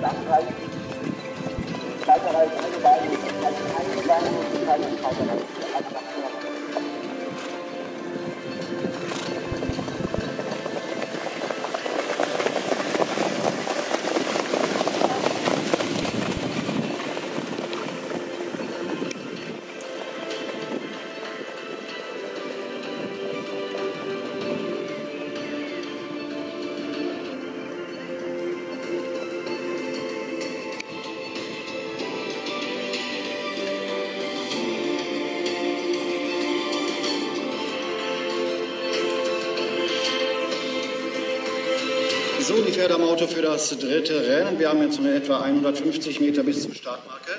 So, die Pferde am Auto für das dritte Rennen. Wir haben jetzt noch etwa 150 Meter bis zur Startmarke.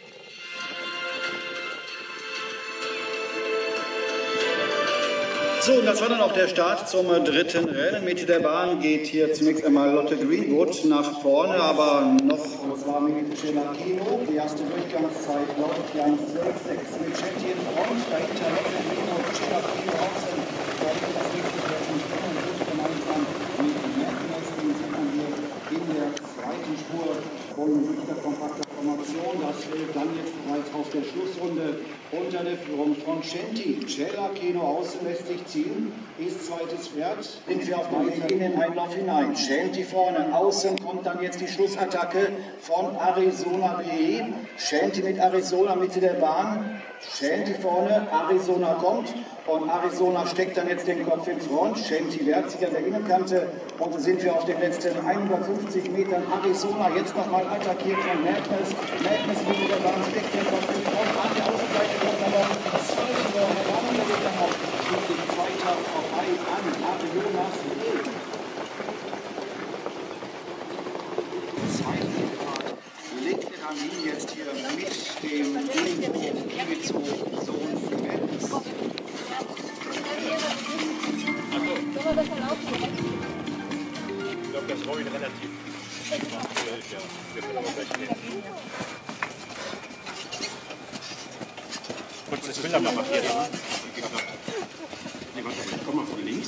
So, und das war dann auch der Start zum dritten Rennen. Mitte der Bahn geht hier zunächst einmal Lotte Greenwood nach vorne, aber noch, das war mit Celakino, die erste Durchgangszeit läuft die 1:12,6 mit Chetti in Front, dahinter Lotte Greenwood, Celakino außen, dahinter das nächste Pferd von Springen und gut gemeinsam mit Merkens, den sieht man hier in der zweiten Spur von dieser kompakter Formation. Das fällt dann jetzt bereits auf der Schlussrunde unter der Führung von Centi. Celakino außen lässt sich ziehen, ist zweites Pferd. Sind wir auf dem Weg in den Einlauf hinein. Centi vorne, außen kommt dann jetzt die Schlussattacke von Arizona BE. Centi mit Arizona Mitte der Bahn. Centi vorne, Arizona kommt und Arizona steckt dann jetzt den Kopf in Front. Centi wehrt sich an der Innenkante und so sind wir auf den letzten 150 Metern. Arizona jetzt nochmal attackiert von Merkens. Merkens Mitte der Bahn steckt den Kopf in Front. An der Außenseite kommt dann noch Salvador. Herrmann geht dann noch mit dem Zweiter vorbei an Arionas Weg. Zweiten Fahrt legt der Ramin jetzt hier mit dem Sohn Merkens. Sollen wir das mal aufnehmen? Ich glaube, das Rollen relativ. Ja, wir können aber gleich nehmen. Kurzes Bild am Papier. Nee, warte mal, komm mal von links.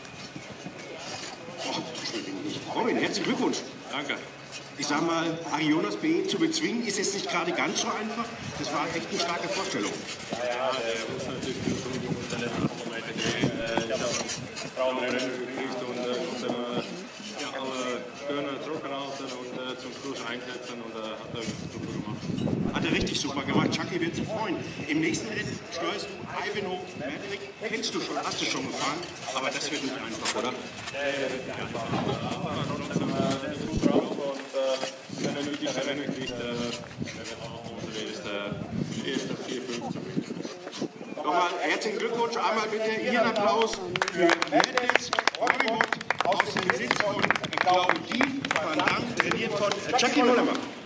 Oh, Entschuldigung, nicht. Robin, herzlichen Glückwunsch. Danke. Ich sag mal, Arionas B zu bezwingen ist jetzt nicht gerade ganz so einfach. Das war echt eine starke Vorstellung. Ja, der muss natürlich die unter den Momente gehen. Ich habe einen Traumrennen gekriegt und musste alle Körner zurückhalten und zum Schluss einsetzen und hat er super gemacht. Hat er richtig super gemacht. Chucky wird sich freuen. Im nächsten Rennen steuerst du Ivanhoe Maverick. Kennst du schon, hast du schon gefahren. Aber das wird nicht einfach, oder? Aber trotzdem gut drauf und wenn er nur diese Rennen kriegt, dann wird er auch unsere erste 4-5 zu gewinnen. Nochmal herzlichen Glückwunsch. Einmal bitte hier einen Applaus für Mertens Hollywood aus dem Besitz von Claudie van Damme, trainiert von Chucky Mullermann.